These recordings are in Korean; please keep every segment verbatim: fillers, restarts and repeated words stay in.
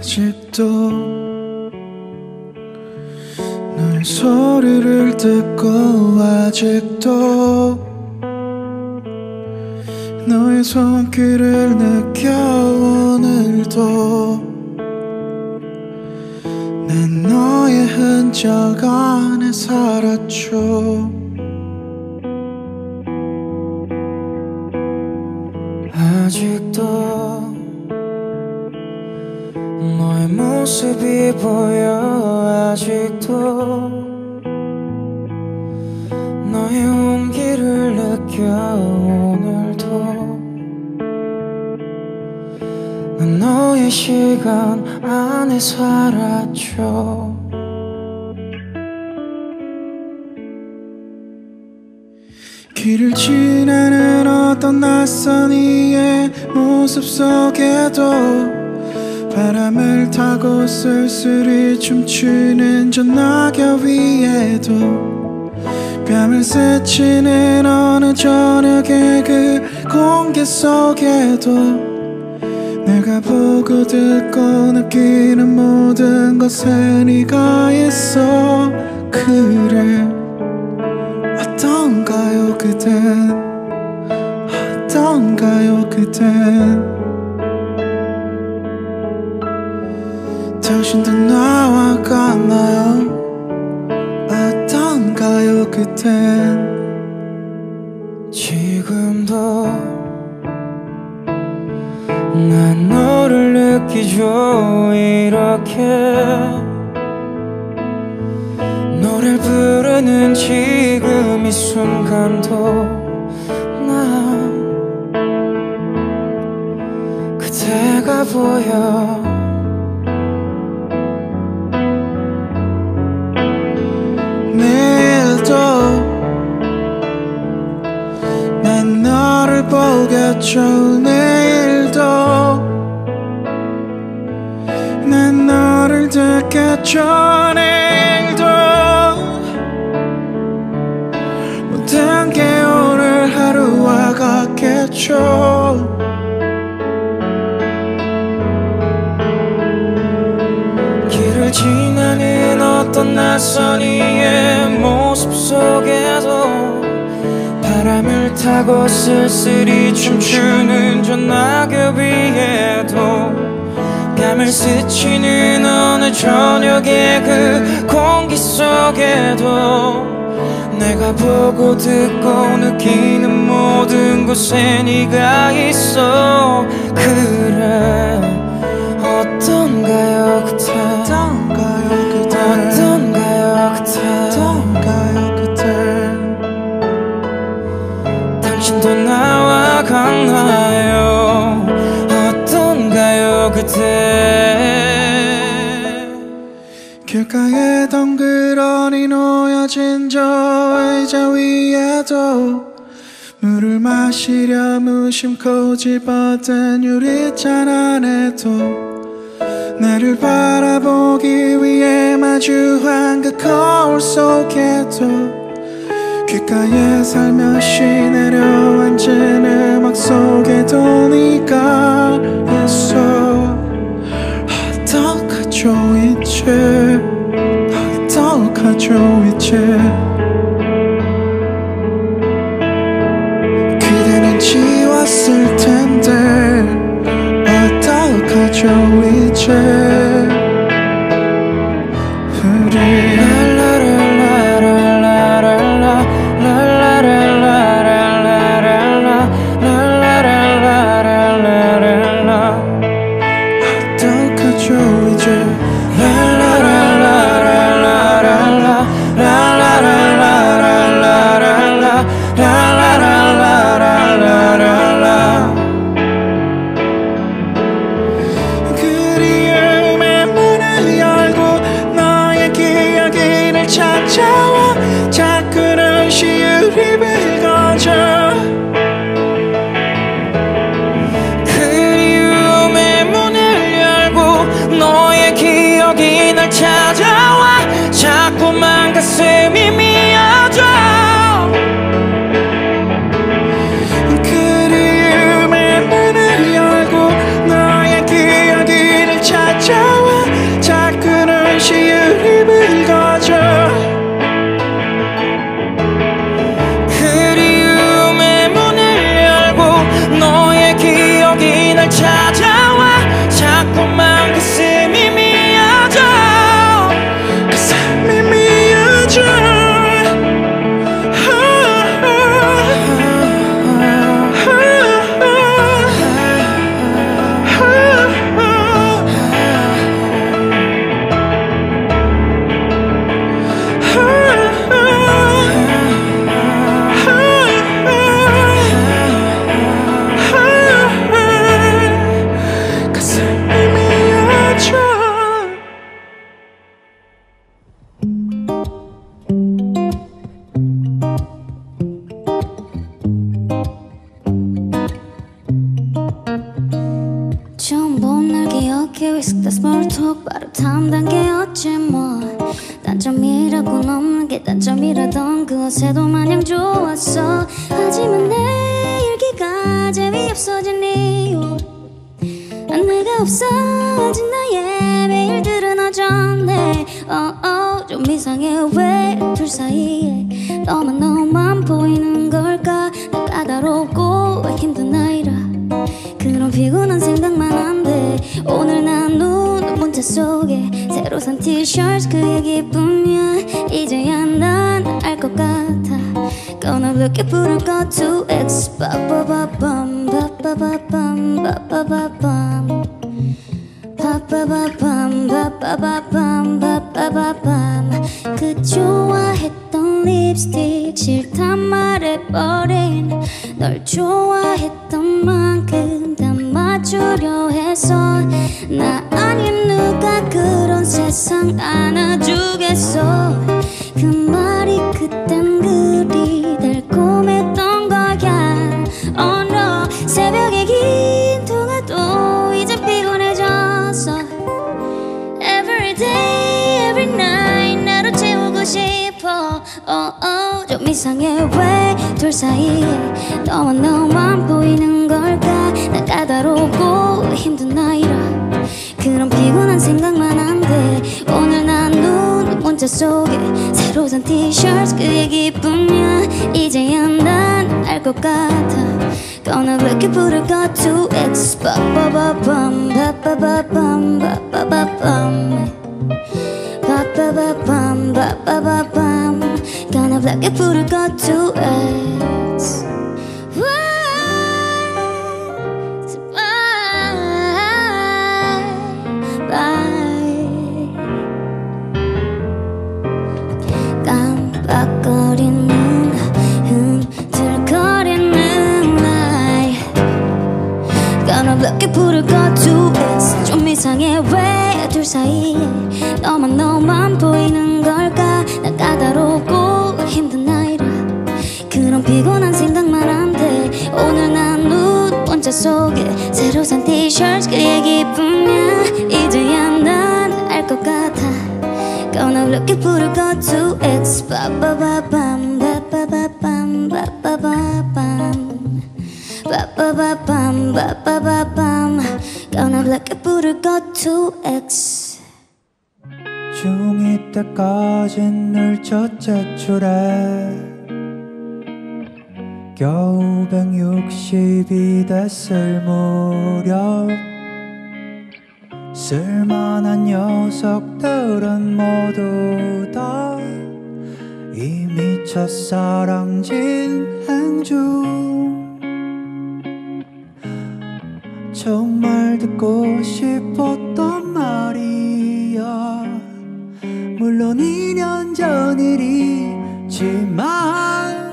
아직도 너의 소리를 듣고 아직도 너의 손길을 느껴 오늘도 난 너의 흔적 안에 살았죠. 아직도 너의 모습이 보여. 아직도 너의 온기를 느껴 오늘도 난 너의 시간 안에 살았죠. 길을 지나는 어떤 낯선 이의 모습 속에도 바람을 타고 쓸쓸히 춤추는 저 낙엽 위에도 뺨을 스치는 어느 저녁의 그 공기 속에도 내가 보고 듣고 느끼는 모든 것에 네가 있어. 그래 어떤가요 그댄, 어떤가요 그댄. 당신도 나와 같나요? 어떤가요 그댄. 지금도 난 너를 느끼죠. 이렇게 노래를 부르는 지금 이 순간도 난 그대가 보여. 내일도 난 너를 보겠죠. 내일도 난 너를 듣겠죠. 내일도 모든 게 오늘 하루와 같겠죠. 길을 지나는 어떤 낯선 이의 모습 속에도 바람을 타고 쓸쓸히 춤추는 저 낙엽 위에도 뺨을 스치는 어느 저녁의 그 공기 속에도 내가 보고 듣고 느끼는 모든 곳에 네가 있어. 그래 어떤가요 그대, 어떤가요 그대, 어떤가요 그대, 어떤가요 그대. 당신도 나와 같나요? 어떤가요 그대. 길가에 덩그러니 놓여진 저 의자 위에도 물을 마시려 무심코 집어든 유리잔 안에도 나를 바라보기 위해 마주한 그 거울 속에도 귓가에 살며시 내려앉은 음악 속에도 네가 있어. 어떡하죠 이제, 어떡하죠 이제. 그대는 지웠을 텐데 어떡하죠 이제. 우리 어떡하죠 이제. 그리움의 문을 열고 너의 기억이 날 찾아와 자꾸는 시울이 붉어져. 그리움의 문을 열고 너의 기억이 날 찾아와 자꾸만 가슴이 미어져. 그리움의 문을 열고 너의 기억이 날 찾아와 빠듯한 단계였지 뭐 단점이라고는 없는 게 단점이라던 그것에도 마냥 좋았어. 하지만 내 일기가 재미없어진 이유 내가 없어진 나의 매일들은 어쩌네. oh, oh, 좀 이상해 왜 둘 사이에 너만 너만 보이는 걸까. 나 까다롭고 힘든 나이라 그런 피곤한 생각만 한데 오늘 난 눈 문자 속에 새로 산 티셔츠 그의 기쁨이야. 이제야 난 알 것 같아. Gonna look it put go to X 빠빠바밤 빠빠바밤 빠빠바밤 빠빠바밤 빠빠바밤 빠빠바밤. 그 좋아했던 립스틱 싫단 말해버린 널 좋아했던 만큼 담아주려 해서 나 아닌 누가 그런 세상 안아주겠어. 그 말이 그땐 그리 달콤했던 거야. Oh no 새벽의 긴 통화도 이제 피곤해졌어. Every day every night 나로 채우고 싶어. oh, oh, 좀 이상해 왜 둘 사이에 너만 너만 보이는 걸까. 나 까다롭고 힘든 나이라 그런 피곤한 생각만 한데 오늘 난 눈 문자 속에 새로 산 티셔츠 그의 기쁨이야. 이제야 난 알 것 같아. Gonna look it put go to X 빠빠바밤 빠빠바밤 빠빠바밤 빠빠바밤 빠빠바밤. Gonna look it put go to X. 깜빡거리는 흔들거리는 나의 Gonna look it put go to X. 좀 이상해 왜 둘 사이에 너만 너만 보이는 걸까. 나 까다롭고 힘든 나이라 그런 피곤한 생각만 한데 오늘 난 눈 문자 속에 새로 산 티셔츠 그의 기쁨이야. 이제야 난 알 것 같아. Gonna look it put go to X 빠빠바밤 빠빠바밤 빠빠바밤 빠빠바밤 빠빠바밤. Gonna look it put go to X. 중이 때까진 늘 첫째 줄에 겨우 백육십이 됐을 무렵 쓸만한 녀석들은 모두 다 이미 첫사랑 진행 중. 정말 듣고 싶었던 말이야. 물론 이 년 전 일이지만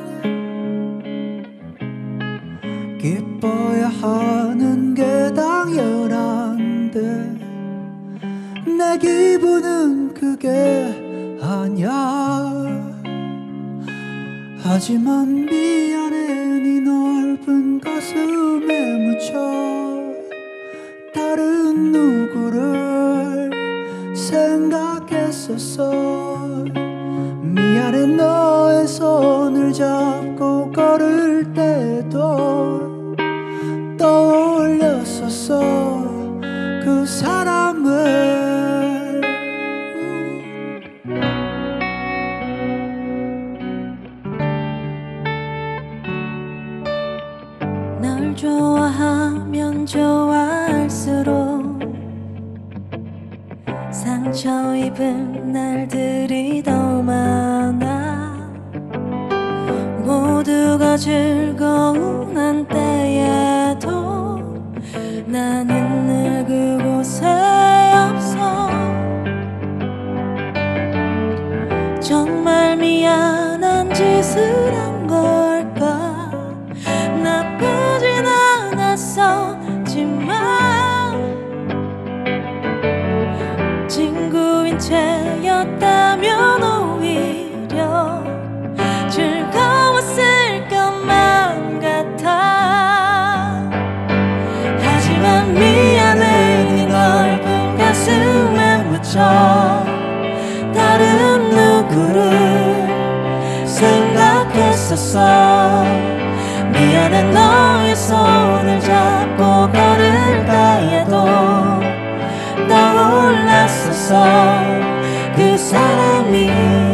기뻐야 하는 게 당연한데 내 기분은 그게 아냐. 하지만 미안해 네 넓은 가슴에 묻혀 다른 누구를 생각했었어. 미안해 너의 손을 잡고 걸을 때도 떠올렸었어 그 사람을. 널 좋아하면 좋아할수록 상처 입은 날들이 더 많아. 모두가 즐거운 한때에도 나는 늘 그곳에 없어. 정말 미안한 짓을 한 걸까. 나쁘진 않았었지만 친구인 채였다면 오히려 즐거웠을 것만 같아. 하지만 미안해 네 넓은 가슴에 몰랐었어. 미안해 너의 손을 잡고 걸을 때에도 떠올랐었어. 그 사람이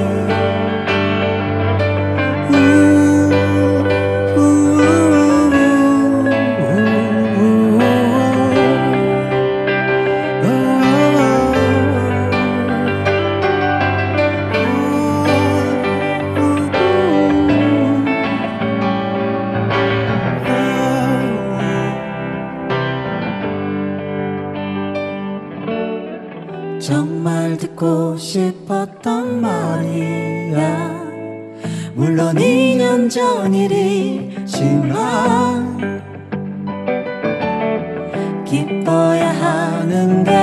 정말 듣고 싶었던 말이야. 물론 이 년 전 일이지만 기뻐야 하는 게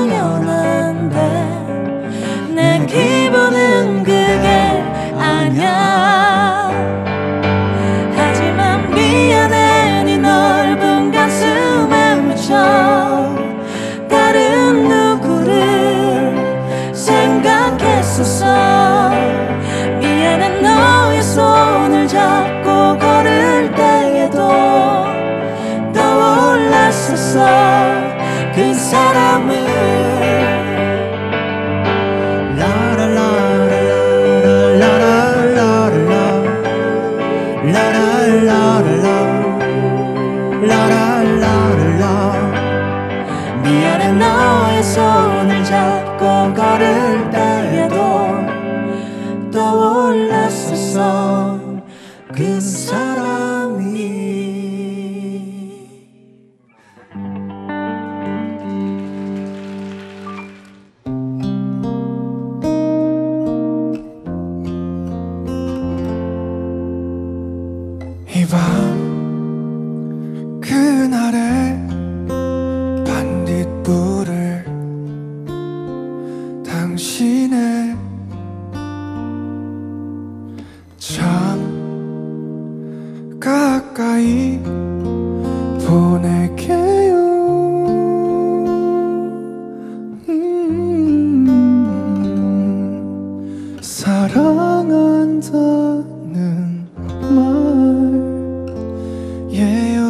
당연한데 내 기분은 그게 아냐. 하지만 미안해 네 넓은 가슴에 묻혀 다른 누구를 생각했었어. 미안해 너의 손을 잡고 걸을 때에도 떠올랐었어. 그 사람을 미안해 너의 손을 잡고 걸을 때에도 떠올랐었어. 그 사람이 이 밤 그날의 반딧불을 당신의 참 가까이 보낼게요. 음, 사랑한다는 말예요.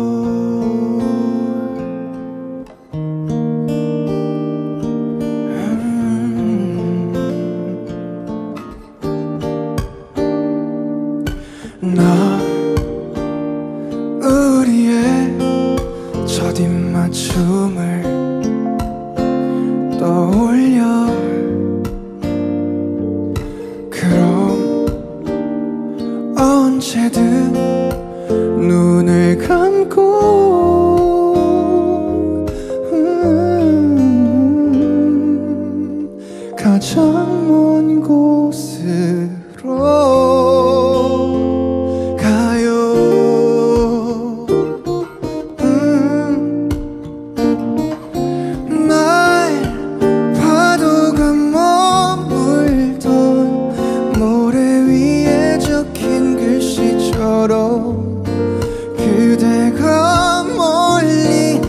나 우리의 첫 입맞춤을 떠올려. 그럼 언제든 눈을 감고 음, 가장 먼 곳으로 그대가 멀리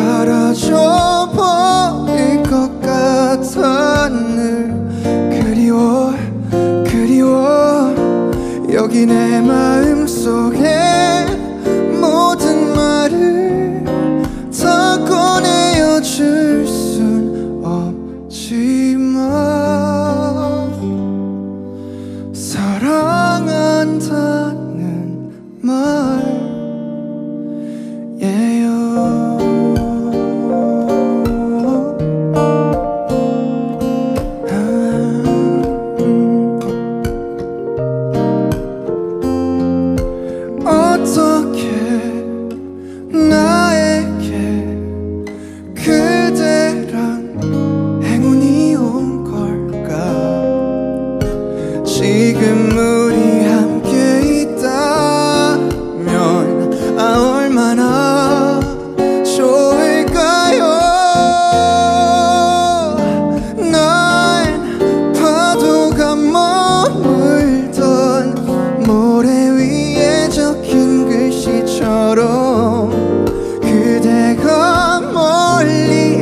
사라져버릴 것 같아. 늘 그리워 그리워. 여기 내 마음속에 모든 말을 다 꺼내어 줄 순 없지만 사랑한다는 말예요. 아, 음. 어떻게 나에게 그대란 행운이 온 걸까. 지금 우리 함께 있다면 아 얼마나 좋을까요. 난 파도가 머물던 모래 위에 적힌 글씨처럼 그대가 멀리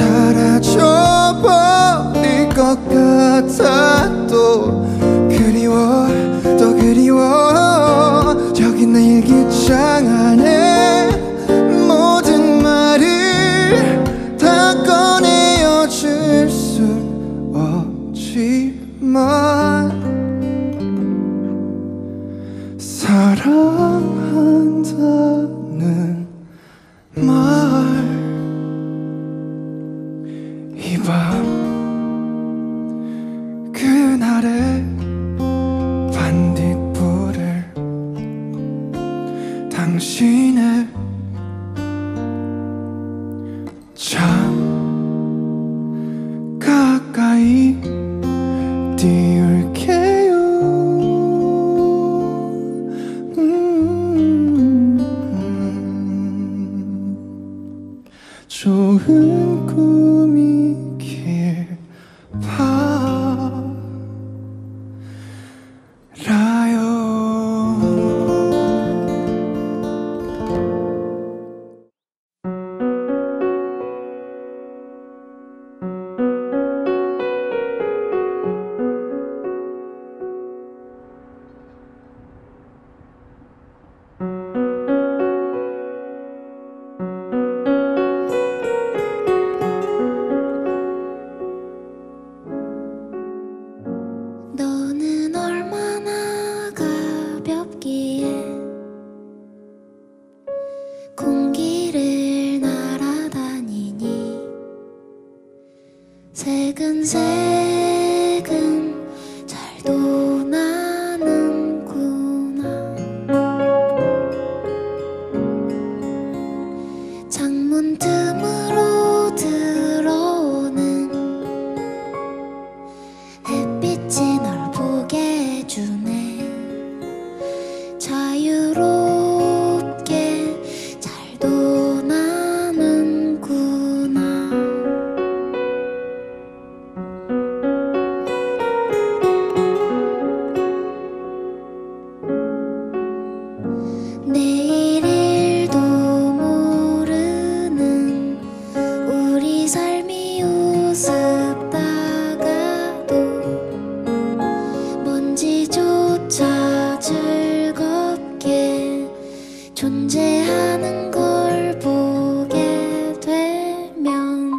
사라져버릴 것 같아. 또 그리워 또 그리워. 내 일기장 안에 모든 말을 다 꺼내어 줄 순 없지만 사랑한다는 말 이 밤 그날의 반딧불을 당신의 참 가까이 띄울게요. 음, 좋은 꿈이길 바라요. 너는 얼마나 가볍기에 공기를 날아다니니 새근새근 잘도 나는구나. 창문 틈으로 들어오는 햇빛이 널 보게 해주네. 자유롭게 잘도 나는구나. 내일 일도 모르는 우리 삶이 우습다가도 먼지조차 즐겁게 존재하는 걸 보게 되면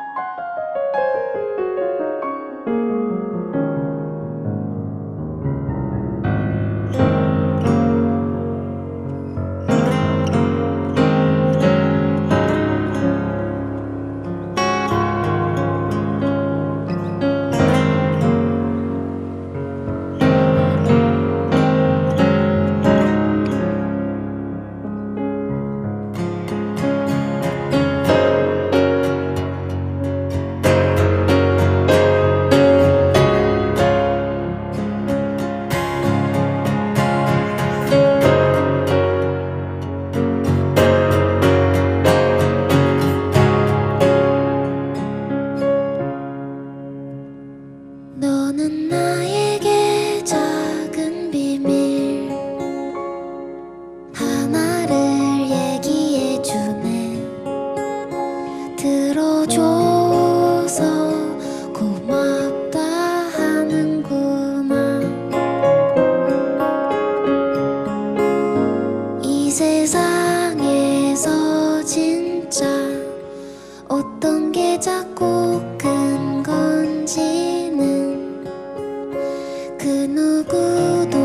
너는 나에게 작은 비밀 하나를 얘기해주네. 들어줘서 고맙다 하는구나. 이 세상에서 진짜 어떤 게 작고 큰 건지는 그 누구도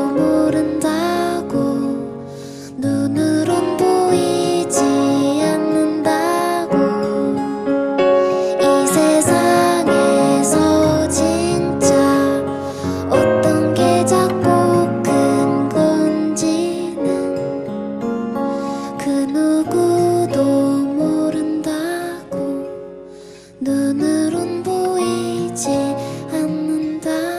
모른다고. 눈으론 보이지 않는다고. 이 세상에서 진짜 어떤 게 작고 큰 건지는 그 누구도 모른다고. 눈으론 보이지 않는다고.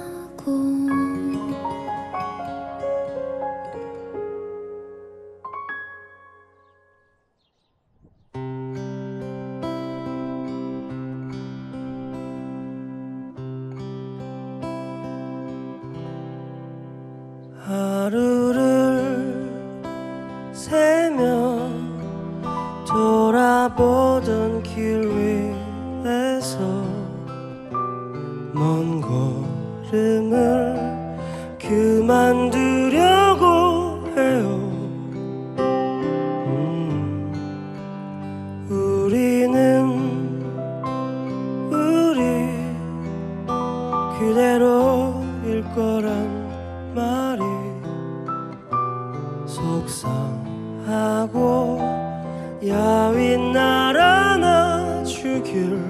하루를 새며 돌아보던 길 위에서 먼 걸음을 그만두려고 해. 그대로일 거란 말이 속상하고 야윈 날 안아주길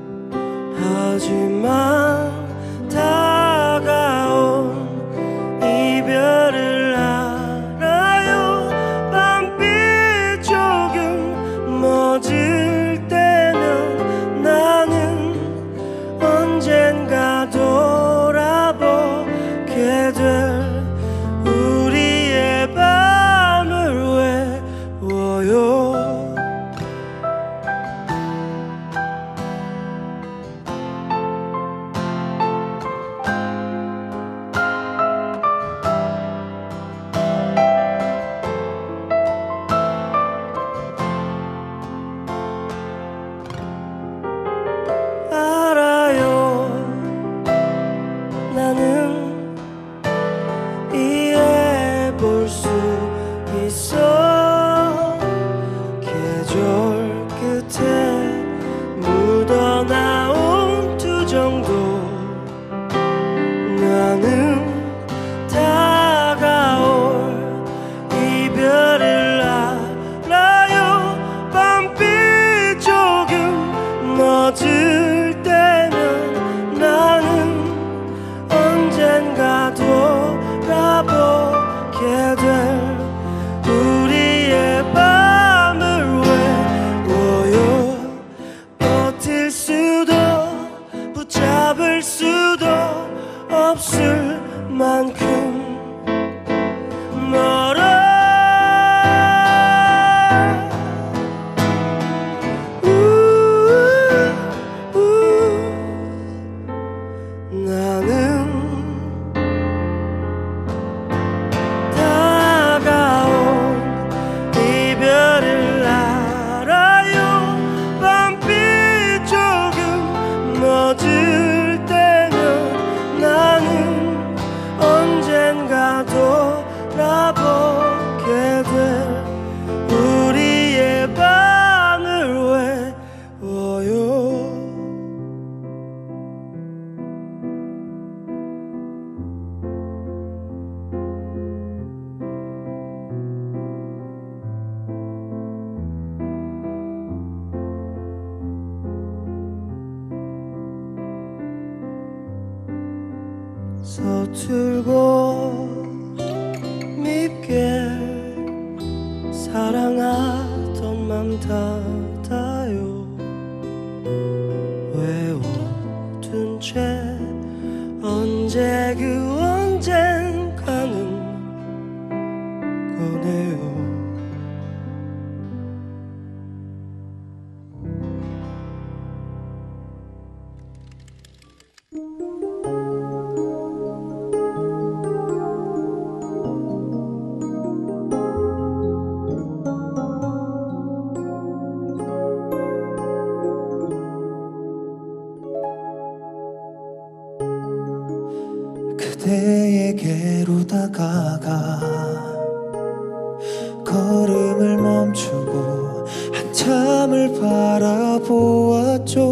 하지만 다가온 이별을 알아요. 밤빛 조금 멎을 때면 나는 언젠가 돌아보게 될 우리의 밤을 외워요. 서툴고 밉게 사랑하던 맘 닫아요. 외워둔 채 언제 그 언젠가는 꺼내요. 그대에게로 다가가 걸음을 멈추고 한참을 바라보았죠.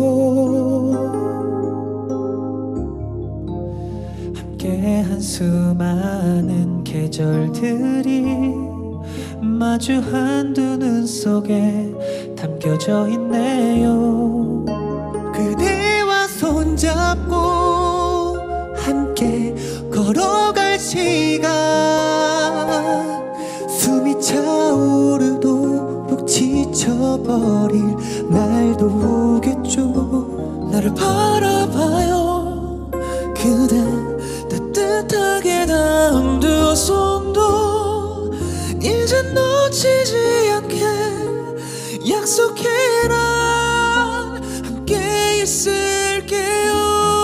함께한 수많은 계절들이 마주 한두 눈 속에 담겨져 있네요. 그대와 손잡고 함께 걸어갈 시간 숨이 차오르도록 지쳐버릴 날도 오겠죠. 나를 바라봐요. 그대 따뜻하게 닿은 두 손도 이젠 놓치지 않게 약속해라. 함께 있을게요.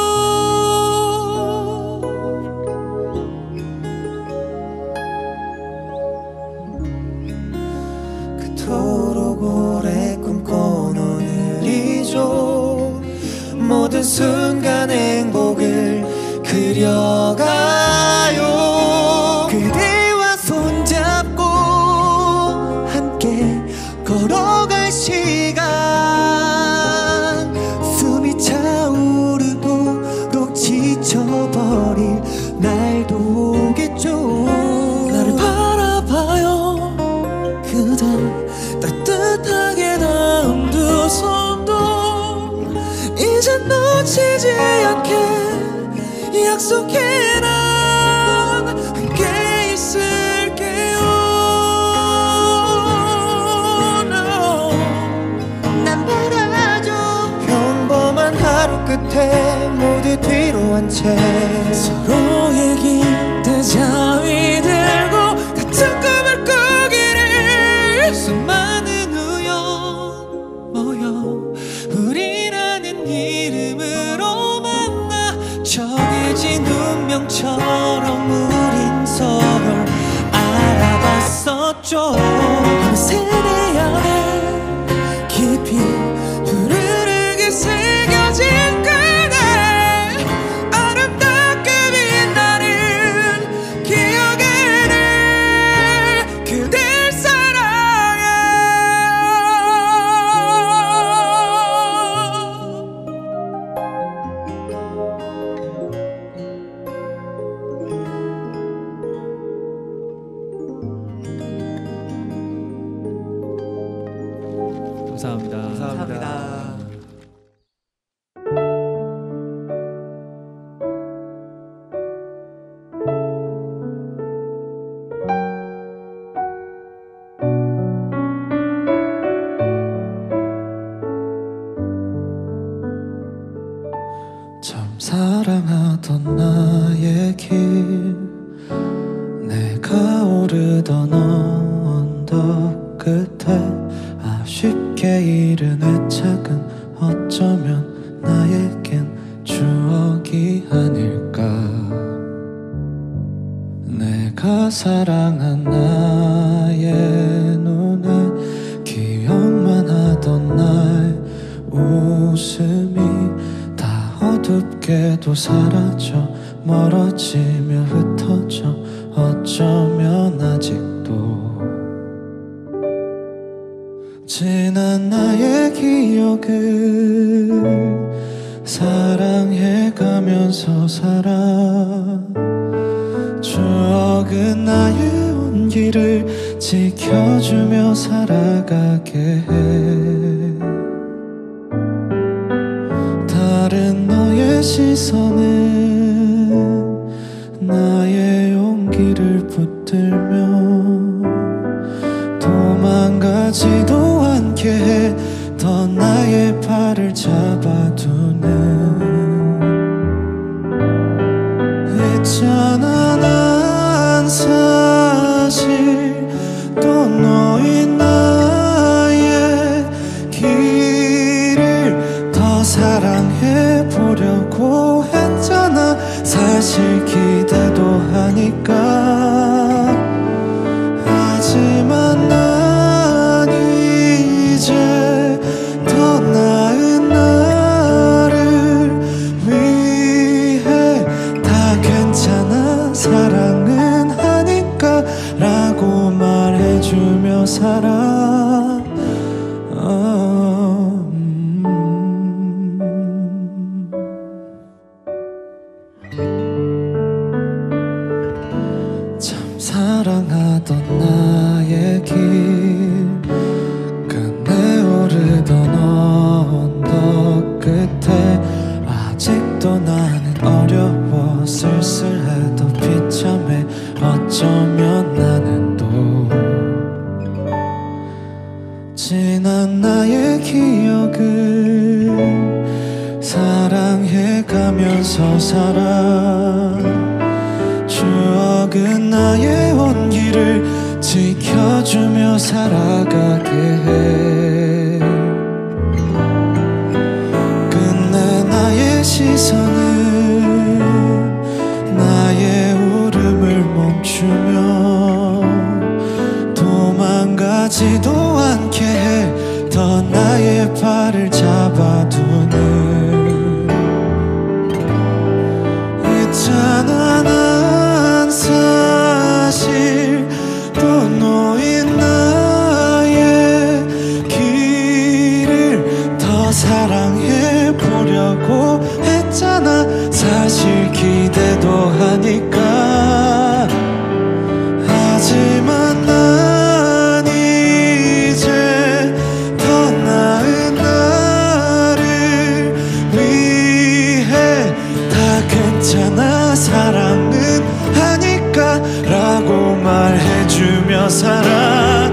그토록 오래 꿈꿔온 오늘이죠. 모든 순간 행복을 그려가요. 그대와 손잡고 함께 걸어갈 시간 약속해 난 함께 있을게요. no. 난 받아줘. 평범한 하루 끝에 모두 뒤로 한 채 서로의 기대 자위 들고 같은 꿈을 꾸기를. 수많은 우연 모여 우리라는 이름으로 만나 정해진 운명처럼 우린 서로를 알아봤었죠. 세대 안에 깊이 푸르르게 새겨진 그대 아름답게 빛나는 기억에는 그댈 사랑해. 감사합니다. 감사합니다. 참 사랑하던 나의 길 내가 오르던 언덕 끝에 아쉽게 잃은 애착은 어쩌면 나에겐 추억이 아닐까. 내가 사랑한 나의 눈에 기억만 하던 날 웃음이 다 어둡게도 사라져 멀어지며 흩어져 어쩌면 아직도 지난 나의 기억을 사랑해가면서 살아. 추억은 나의 온기를 지켜주며 살아가게 해. 다른 너의 시선은 나의 용기를 붙들며 도망가지도 않게 해. 더 나의 발을 잡아두는 있잖아. 난 사실 또 너의 나의 길을 더 사랑해 보려고 했잖아. 사실 기대도 하니까. 하지만 난 이제 더 나은 나를 위해 다 괜찮아 사랑은 하니까 라고 말해주며 살아. 어, 음. 참 사랑하던 나의 길 끝내 오르던 언덕 끝에 아직도 나는 어려워 쓸쓸해도 비참해 어쩌면 나는 또 지난 나의 기억을 사랑해가면서 살아. 추억은 나의 온기를 지켜주며 살아가게 해. 끝내 나의 시선은 나의 울음을 멈추며 도망가지도 않게 해. 더 나의 발을 잡아두는 있잖아. 난 사실 또 너의 나의 길을 더 사랑해 보려고 했잖아. 사실 기대도 하니까. 하지만 난 이제 더 나은 나를 위해 다 괜찮아 나 사랑은 하니까 라고 말해주며 살아.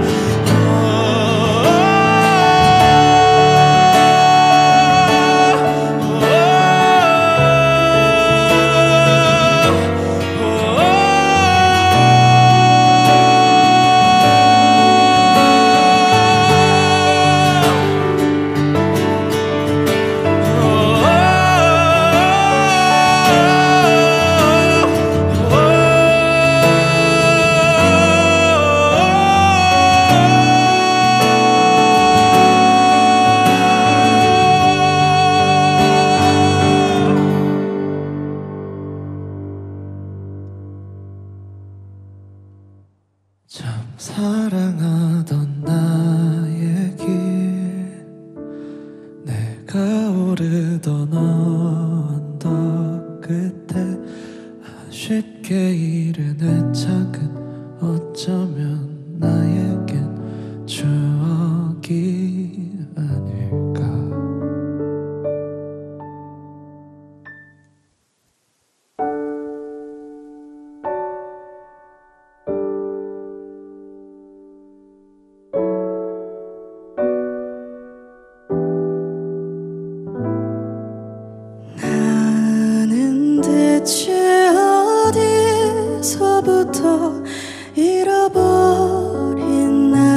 참 사랑하던 나의 길, 내가 오르던 언덕 끝에 아쉽게 잃은 애착은 어쩌면 나에겐 추억이 아닐까. 대체 어디서부터 잃어버린 나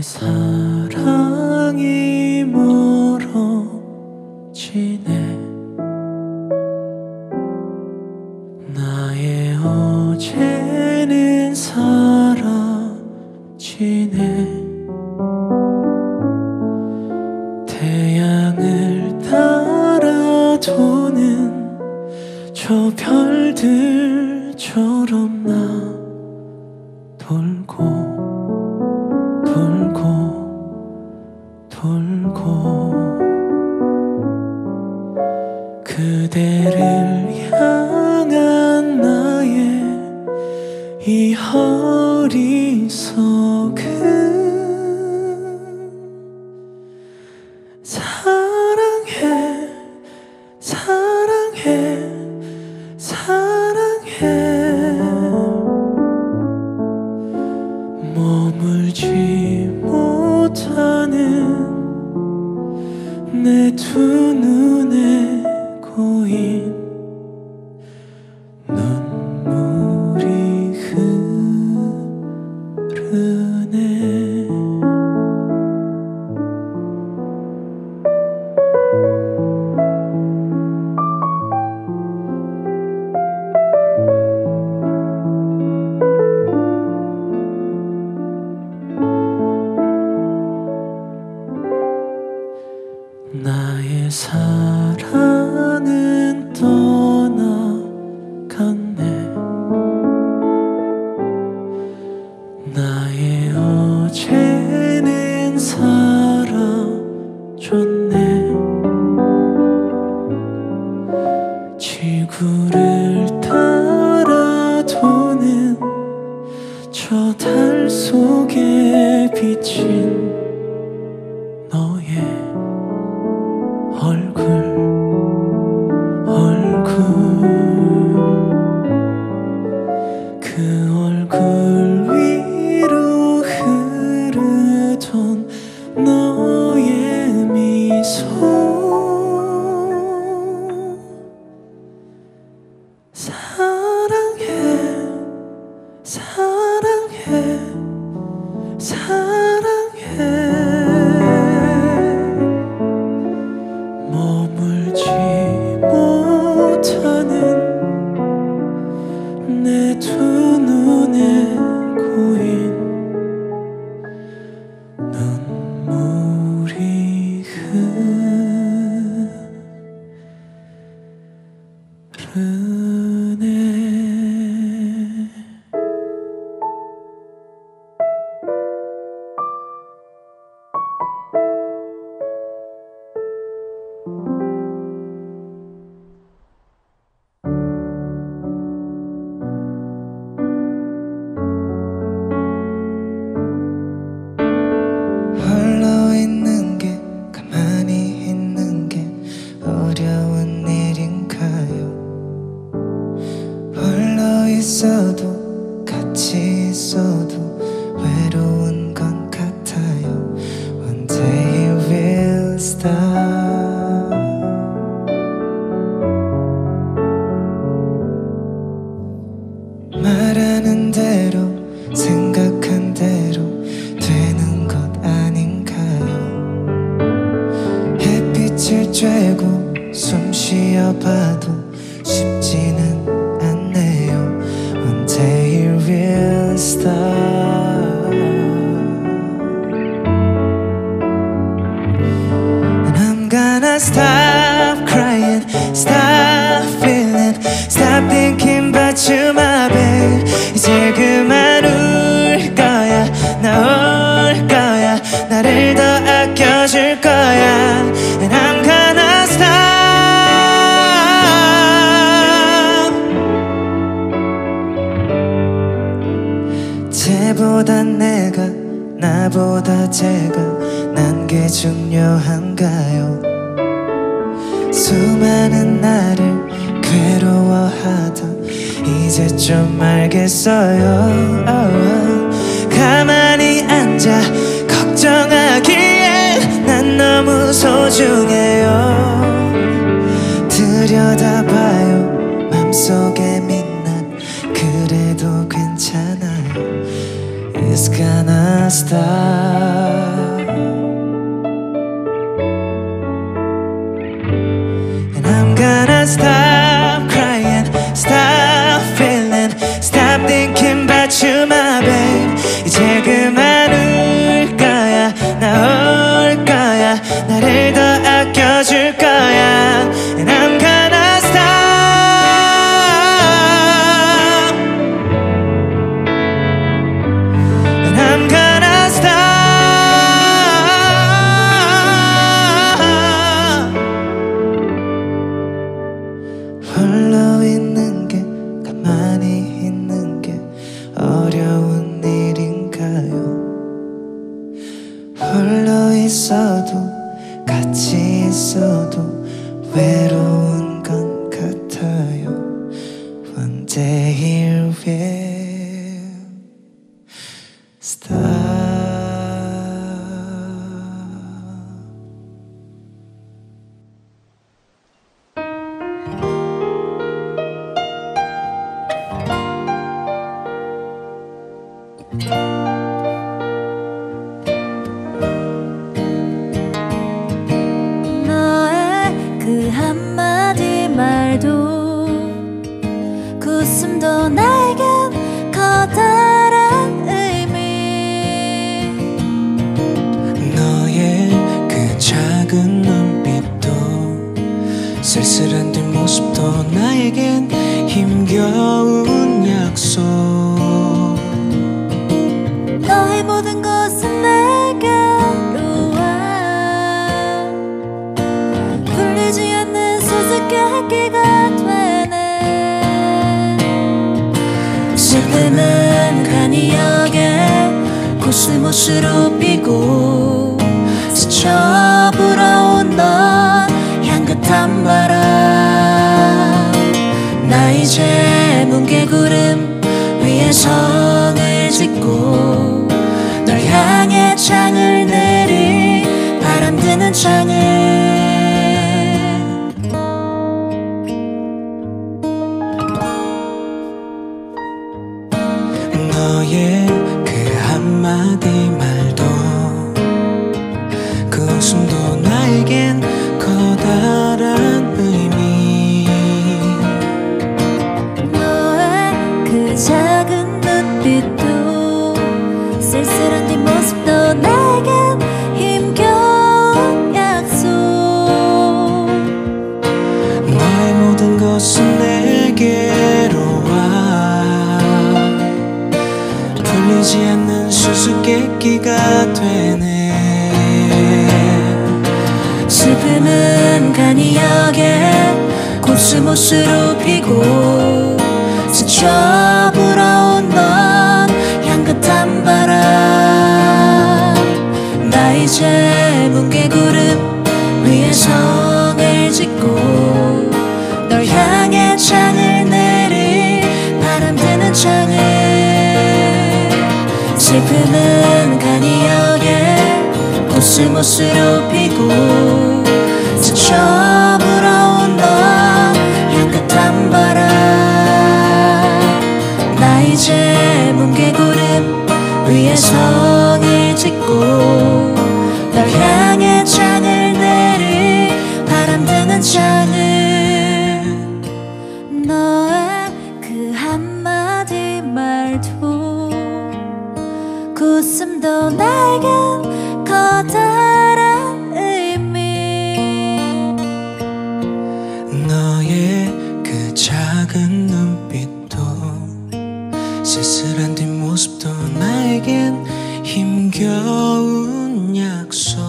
사랑이 멀어지네. 나의 어제는 사라지네. 태양을 따라 도는 저 별들처럼 나 돌고 돌고 돌고 그대를 향한 나의 이 어리석음 사랑해 사랑해 사랑해 머물지 못하는 내 두 눈에 고인 눈물이 흐르네. 나의 사랑은 떠나갔네. 나의 어제는 사라졌네. 지구를 따라 도는 저 달 속에 비친 너의 얼굴 얼굴 그 얼굴 위로 흐르던 너의 미소 사랑해 사랑해 사랑해 머물지 못하는 내 두 눈에 고인 눈물이 흐르네. 홀로 있는 게 가만히 있는 게 어려운 일인가요? 홀로 있어도 같이 있어도 외로운 건 같아요. One day it will stop. 말하는 대로 생각한 대로 되는 것 아닌가요? 햇빛을 쬐고 숨 쉬어봐도 쉽지는 않네요. One day it will stop. And I'm gonna stop crying, stop feeling, stop thinking about you my babe. 이제 그만 울 거야 나 올 거야 나를 더 아껴줄 거야. And I'm gonna stop. 쟤보다 내가 나보다 쟤가 난 게 중요한가요? 수많은 나를 괴로워하다 이제 좀 알겠어요. oh, 가만히 앉아 걱정하기엔 난 너무 소중해요. 들여다봐요 맘속에 빛난 그래도 괜찮아요. It's gonna stop. And I'm gonna stop crying, stop feeling, stop thinking about you, my babe. 이제 그만 울 거야, 나 올 거야, 나를 더 아껴줄 거야. And I'm gonna stop. And I'm gonna stop. 홀로 있는 게, 가만히 있는 게 어려운 일인가요? 홀로 있어도 같이 있어도 외로운 건 같아요. One day it will stop. 너의 그 한마디 말도 그 웃음도 나에겐 커다란 의미. 너의 그 작은 눈빛도 쓸쓸한 뒷모습도 나에겐 힘겨운 약속. 너의 모든 것은 내게로 와 풀리지 않는 수수께끼가 되네. 슬픔은 간이 여게 코스모스로 피고 스쳐 불어온 넌 향긋한 바람. 나 이제 뭉게구름 위에 성을 짓고 널 향해 창을 내리 바람 드는 창을. 너의 그 한마디 말도 그 웃음도 나에겐 커다란 의미. 너의 그 작은 눈빛도 쓸쓸한 뒷모습도 내겐 힘겨운 약속. 너의 모든 것은 내게로 와 풀리지 않는 수수께끼가 되네. 슬픔은 간이 여게 코스모스로 피고 스쳐 불어온 넌 향긋한 바람. 나 이제 뭉게구름 위에 성을 짓고 널 향해 창을 내리 바람 드는 창을. 슬픔은 간이 여게 코스모스로 피고 스쳐 불어온 넌 향긋한 바람. 나 이제 뭉게구름 위에 성을 짓고 널 향해 창을 내리 바람 드는 창을. 너의 그 한마디 말도 그 웃음도 나에겐 커다란 의미. 너의 그 작은 눈빛도 쓸쓸한 뒷모습도 나에겐 힘겨운 약속.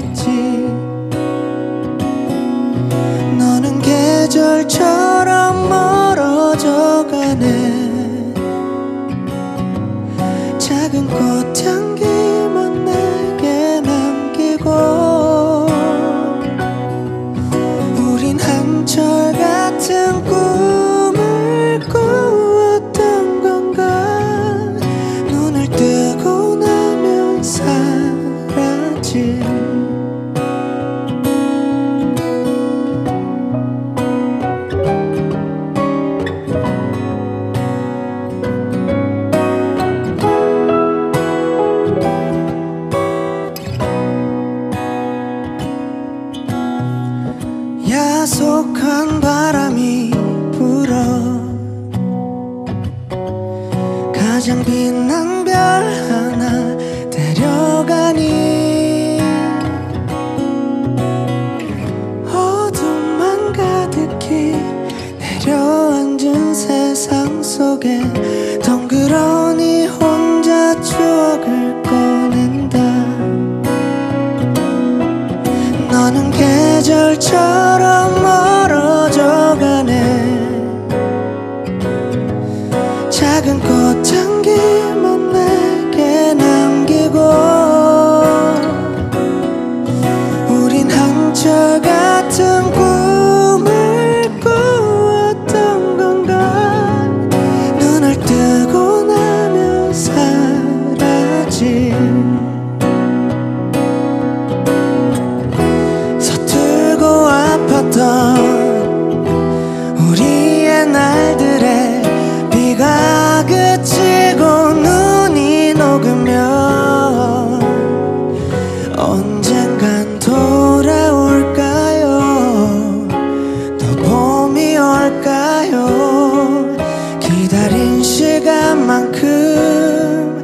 있지. 너는 계절처럼 멀어져 가네. 작은 꽃향기만 내게 남기고 우린 한철같은 꿈을 꾸었던 건가. 눈을 뜨고 나면 사라진 야속한 바람이 불어 가장 빛난 별 하나 데려가니. 어둠만 가득히 내려앉은 세상 속에 덩그러니 혼자 추억을 꺼낸다. 너는 계절처럼 멀어져 가네. 작은 꽃향기만 내게 남기고 우린 한철같은 꿈을 꾸었던 건가. 눈을 뜨고 나면 사라진 우리의 날들에 비가 그치고 눈이 녹으면 언젠간 돌아올까요? 또 봄이 올까요? 기다린 시간만큼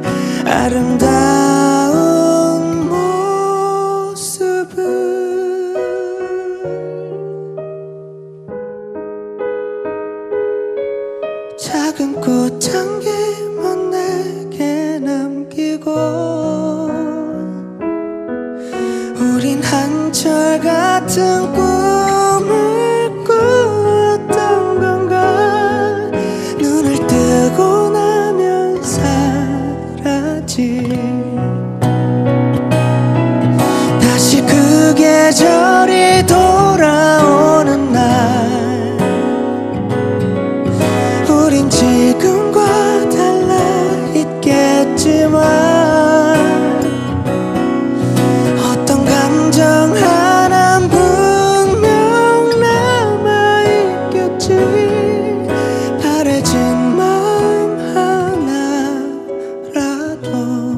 아름다운 모습을. 작은 꽃향기만 내게 남기고 우린 한철같은 꿈을 꾸었던 건가. 눈을 뜨고 나면 사라지. 다시 그 계절이 돌아오는 날 우린 지금과 달라 있겠지만 어떤 감정 하나는 분명 남아있겠지. 바래진 마음 하나라도.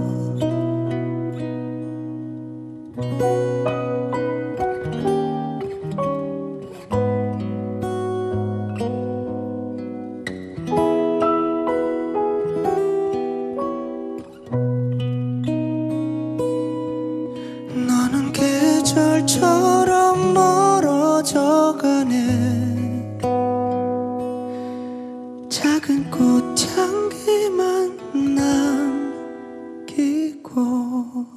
너는 계절처럼 멀어져 가네. 작은 꽃향기만 남기고.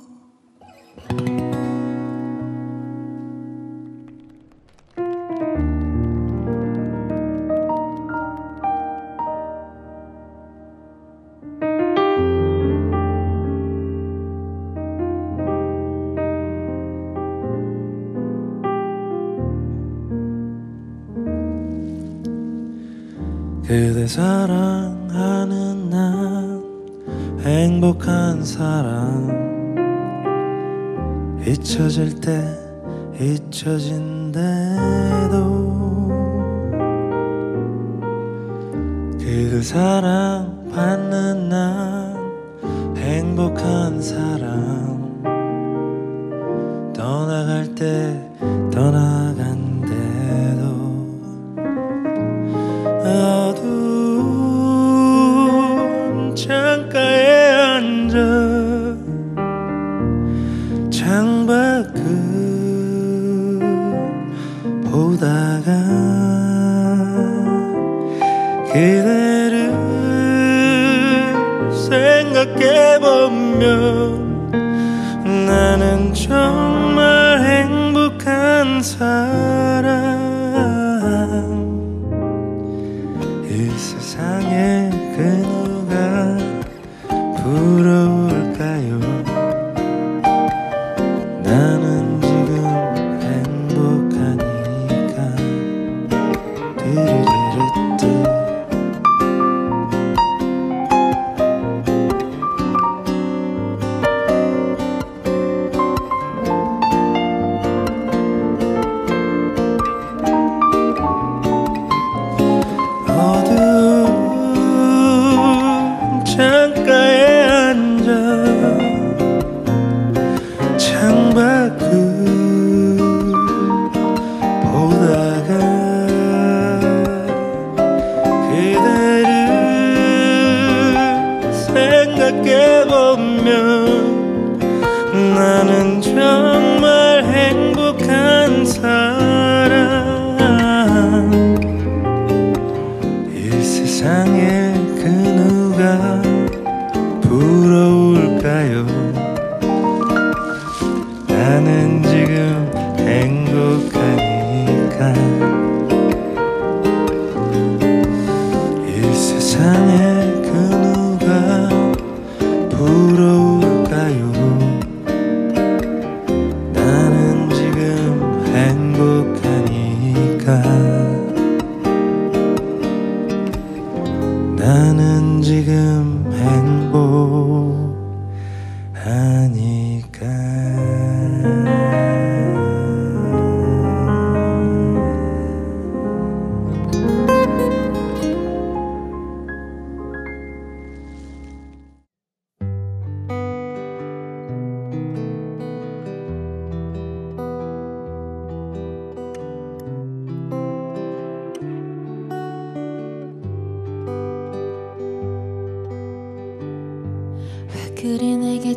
그대 사랑하는 난 행복한 사람. 잊혀질 때 잊혀진대도 그대 사랑받는 난 행복한 사람. 떠나갈 때 떠나간대도 어두운 창가에 앉아 창밖을 보다가 그대를 생각해보면 나는 정말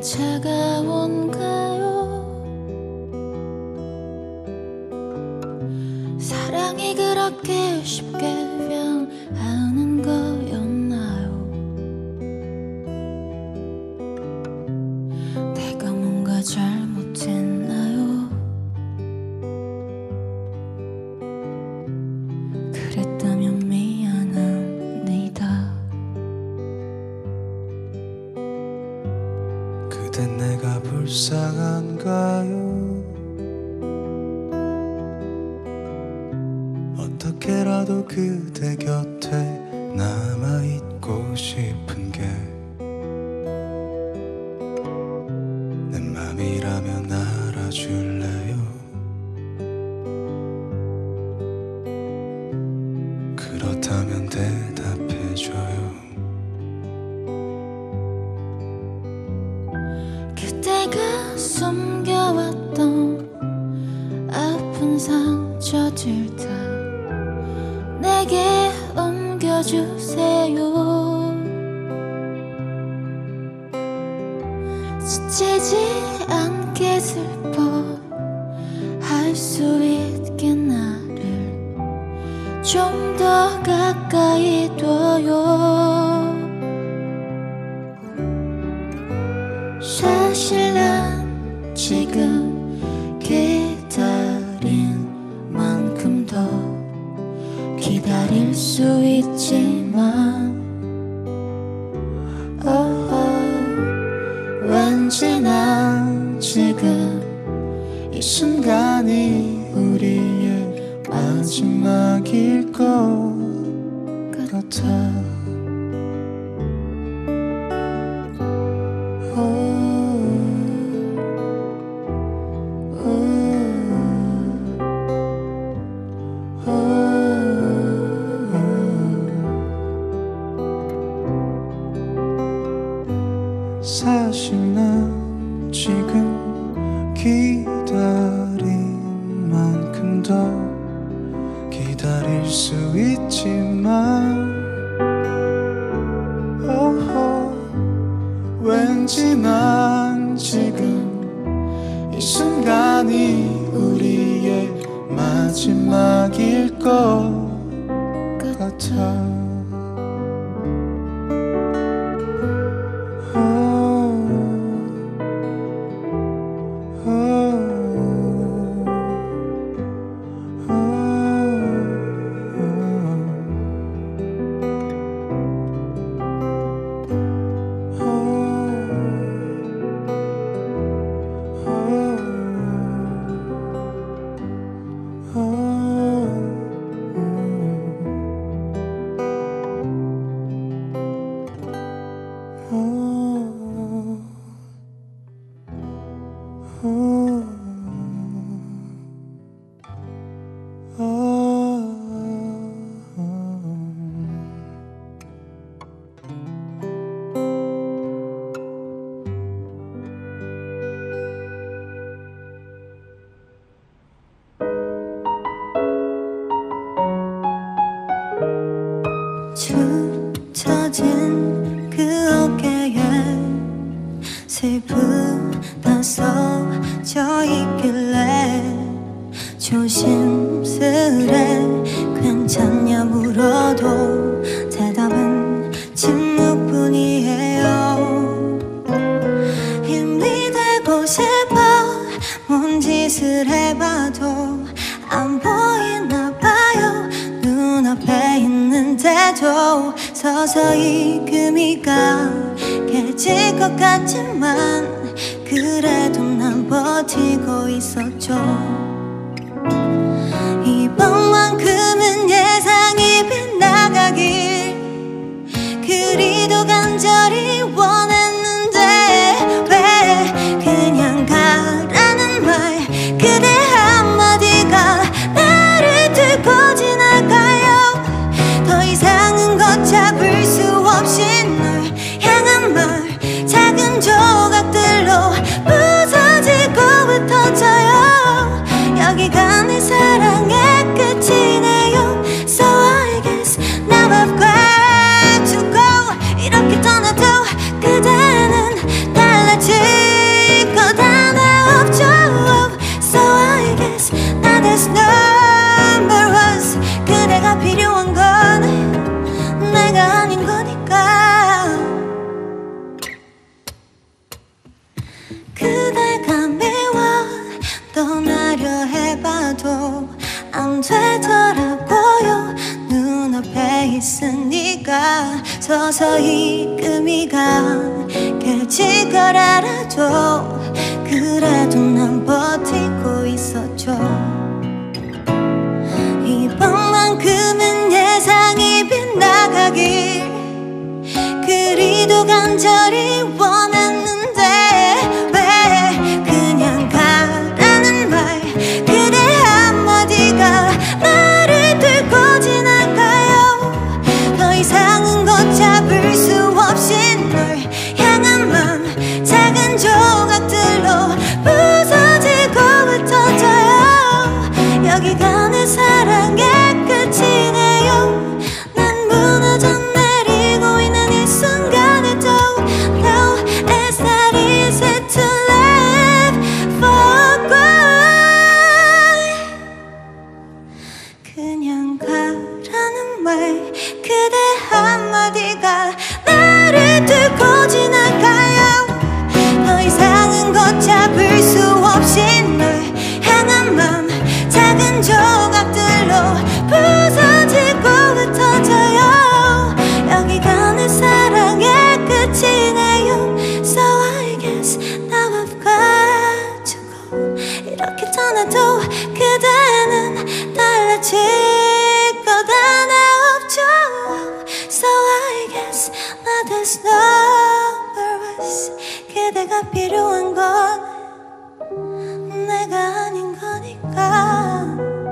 차가운가요? 사랑이 그렇게 쉽게 변하는 거였나요? 내가 뭔가 잘못했나요? 그랬다면 미안합니다. 그댄 내가 불쌍한가요? 어떻게라도 그대 곁에 남아있고 싶은 게 내 맘이라면 알아줄래요? 그렇다면 대답해줘요. 그대가 숨겨왔던 아픈 상처들 다 내게 옮겨주세요. 지치지 않게 슬퍼할 수 있게 나를 좀 더 가까이 둬요. 사실 난 지금 기다린 만큼 더 기다릴 수 있지만 oh, oh, 왠지 난 지금 이 순간이 우리의 마지막일 것 같아. 사실 난 지금 기다린 만큼 더 기다릴 수 있지만 oh, 왠지 난 지금 이 순간이 우리의 마지막일 것 같아. 축 처진 그 어깨에 슬픔 다 써져 있길래 조심스레 괜찮냐 물어도 대답은 침묵뿐이에요. 힘이 되고 싶어 뭔 짓을 해봐도 안 보이나 봐요. 눈앞에 있는데도 서서히 금이가 깨질 것 같지만 그래도 난 버티고 있었죠. 이번만큼은 예상이 빗나가길 그리도 간절히 원했는데 왜 그냥 가라는 말 그대 한마디가 나를 뚫고 지나가요. 더 이상은 걷잡을 수 없이 널 향한 말 작은 조각들로 부서지고 흩어져요. guess not as number was. 그대가 필요한 건 내가 아닌 거니까. 그대가 미워 떠나려 해봐도 안 되더라고요. 눈앞에 있으니까 서서히 금이가 깨질 걸 알아도 그래도 난 버티고 있었죠. 이번만큼은 예상이 빗나가길 그리도 간절히 원했는데 왜 그냥 가라는 말 그대 한마디가 나를 뚫고 지나가요. 더 이상은 걷잡을 수 없이 널 향한 맘 작은 조각들로 부서지고 흩어져요. 여기가 내 사랑의 끝이네요. 난 무너져 내리고 있는 이 순간에도 No, it's not easy to live for good. 그냥 가라는 말 그대 한마디가 나를 뚫고 지나가요. 더 이상은 걷잡을 수 없이 널 향한 맘 작은 조각들로 부서지고 흩어져요. 여기가 내 사랑의 끝이네요. So I guess now I've got to go. 이렇게 떠나도 그대는 달라질 것 하나 없죠. So I guess now there's no worries. 그대가 필요한 건 내가 아닌 거니까.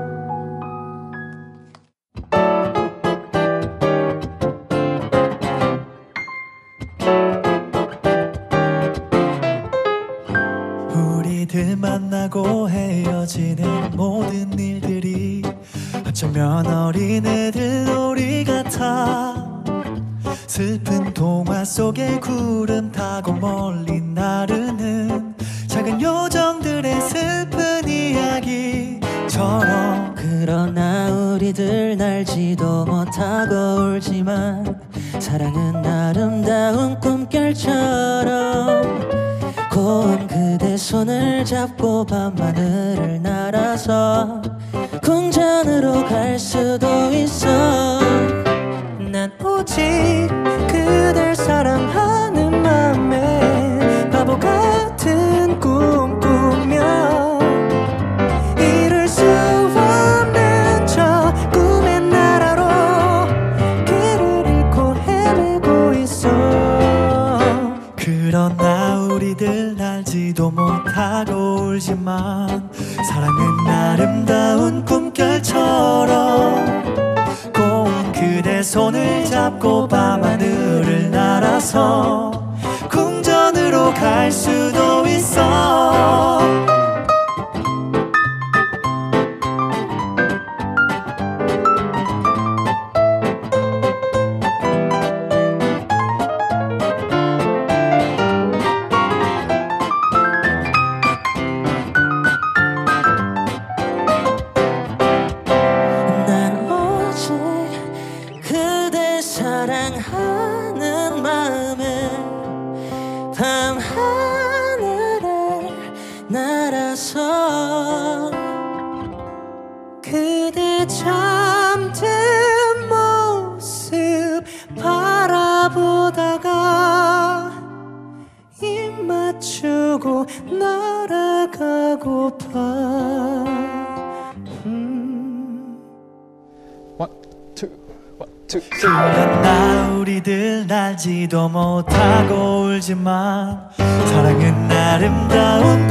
우리들 만나고 헤어지는 모든 일들이 어쩌면 어린애들 놀이 같아. 슬픈 동화 속에 구름 타고 멀리 나르는 작은 요정들의 슬픈 이야기처럼. 그러나 우리들 날지도 못하고 울지만 사랑은 아름다운 꿈결처럼. 고운 그대 손을 잡고 밤하늘을 날아서 궁전으로 갈 수도 있어. 난 오직 그댈 사랑하는 맘에 바보 같은 꿈 꾸며 이룰 수 없는 저 꿈의 나라로 길을 잃고 헤매고 있어. 그러나 우리들 알지도 못하고 울지만 사랑은 아름다운 꿈결처럼. 고운 그대 손을 잡고 밤하늘을 날아서 궁전으로 갈 수도 있어. 사랑하는 마음에 밤하늘을 날아서 그대 잠든 모습 바라보다가 입 맞추고 날아가고파. 음. 그러나 우리들 알지도 못하고 울지만 사랑은 아름다운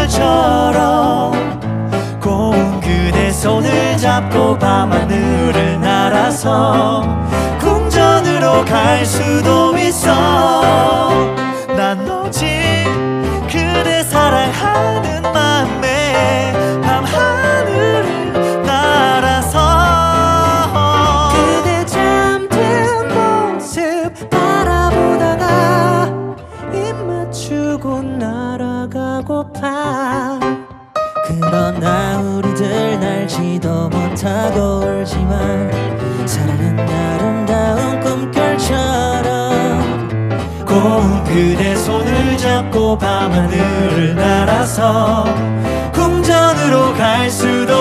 꿈결처럼. 고운 그대 손을 잡고 밤하늘을 날아서 궁전으로 갈 수도 있어. 난 오직 그대 사랑하는 맘에 밤하늘을 날아서 바라보다가 입 맞추고 날아가고파. 그러나 우리 못하고 울지만 사랑은 아름다운 꿈결처럼 고운 그대 손을 잡고 밤하늘을 날아서 궁전으로 갈 수도